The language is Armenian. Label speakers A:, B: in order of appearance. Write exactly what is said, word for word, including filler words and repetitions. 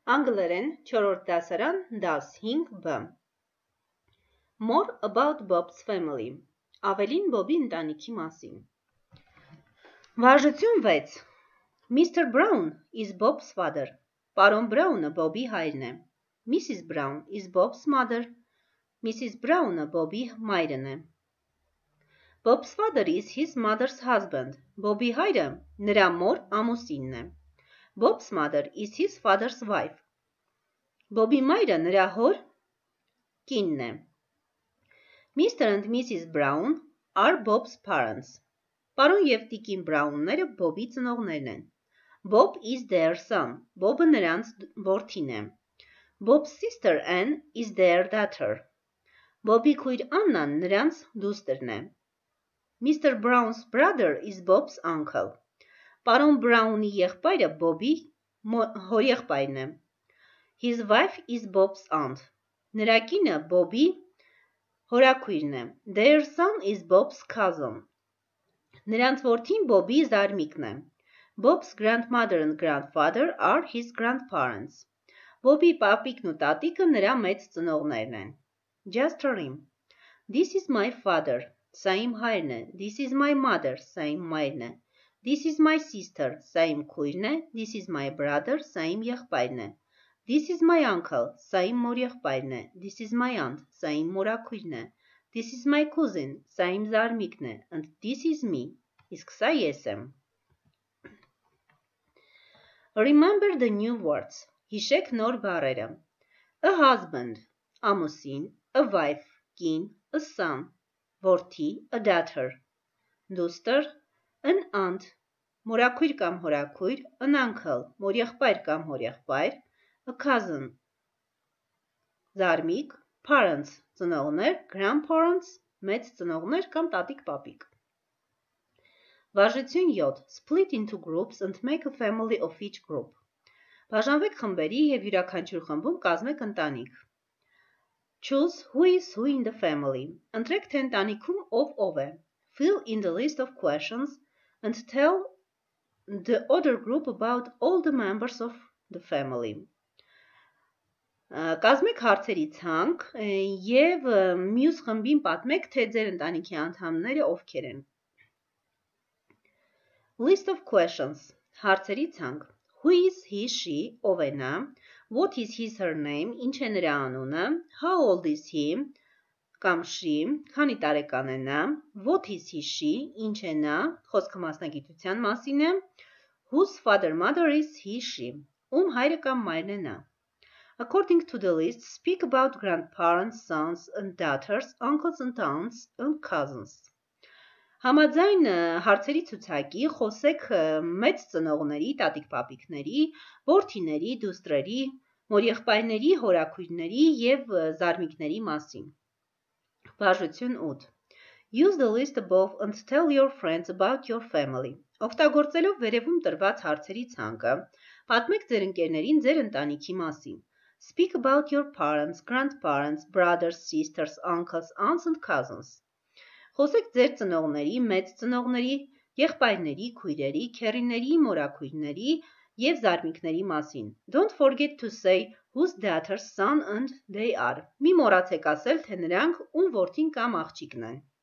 A: Անգլերեն չորրորդ դասարան դաս հինգ բ. More about Bob's family. Ավելին Բոբի ընտանիքի մասին. Վարժություն վեց. Mister Brown is Bob's father. Պարոն Բրաունը Բոբի հայրն է. Missus Brown is Bob's mother. Missus Brownը Բոբի մայրն է. Bob's father is his mother's husband. Բոբի հայրը նրա մոր ամուսինն է. Bob's mother is his father's wife. Բոբի մայրը նրա հոր կինն է. Mister and Missus Brown are Bob's parents. Պարոն և տիկին Բրաունները Բոբի ծնողներն են. Bob is their son. Բոբը նրանց որդին է. Bob's sister Ann is their daughter. Բոբի քույր Աննան նրանց դուստրն է. Mister Brown's brother is Bob's uncle. Պարոն Բրաունի եղբայրը Բոբի հորեղբայրն է. His wife is Bob's aunt. Նրա կինը Բոբի հորաքույրն է. Their son is Bob's cousin. Նրանց որդին Բոբի զարմիկն է. Bob's grandmother and grandfather are his grandparents. Բոբի պապիկն ու տատիկը նրա մեծ ծնողներն են. Just a rhyme. This is my father. Սա իմ հայրն է. This is my mother. Սա իմ մայրն է. This is my sister. Սա իմ քույրն է. This is my brother. Սա իմ եղբայրն է. This is my uncle. Սա իմ մորեղբայրն է. This is my aunt. Սա իմ մորաքույրն է. This is my cousin. Սա իմ զարմիկն է. And this is me. Իսկ սա ես եմ. Remember the new words. Հիշեք նոր բառերը. A husband. Ամուսին. A wife. Կին. A son. Որդի. A daughter. Դուստր. An aunt. Մորաքույր կամ հորաքույր. An uncle. Մորեղբայր կամ հորեղբայր. A cousin. Զարմիկ. Parents. Ծնողներ. Grandparents. Մեծ ծնողներ կամ տատիկ-պապիկ. Վարժություն յոթ. Split into groups and make a family of each group. Բաժանվեք խմբերի և յուրաքանչյուր խմբում կազմեք ընտանիք. Choose who is who in the family. Ընտրեք թե ընտանիքում ով ով է. Fill in the list of questions and tell the other group about all the members of the family. Կազմեք հարցերի ցանկ և մյուս խմբին պատմեք, թե ձեր ընտանիքի անդամները ովքեր են. List of questions. Հարցերի ցանկ. Who is he, she, ով է նա? What is his, her name? Ինչ է նրա անունը? How old is he? Կամ she, քանի տարեկան է նա? What is he, she? Ինչ է նա? Խոսքը մասնագիտության մասին է. Whose father, mother is he, she? Ում հայրը կամ մայրն է նա? According to the list, speak about grandparents, sons and daughters, uncles and aunts and cousins. Համաձայն հարցերի ցուցակի խոսեք մեծ ծնողների, տատիկ-պապիկների, որդիների, դուստրերի, մորեղբայրների, հորաքույրների և զարմիկների մասին. Վարժություն ութ. Use the list above and tell your friends about your family. Օգտագործելով վերևում տրված հարցերի ցանկը, պատմեք ձեր ընկերներին ձեր ընտանիքի մասին. Speak about your parents, grandparents, brothers, sisters, uncles, aunts and cousins. Խոսեք ձեր ծնողների, մեծ ծնողների, եղբայրների, քույրերի, քեռիների, մորաքույրների և զարմիկների մասին. Don't forget to say whose daughter's son and they are. Մի մոռացեք ասել, թե նրանք ում որդին կամ աղջիկն են.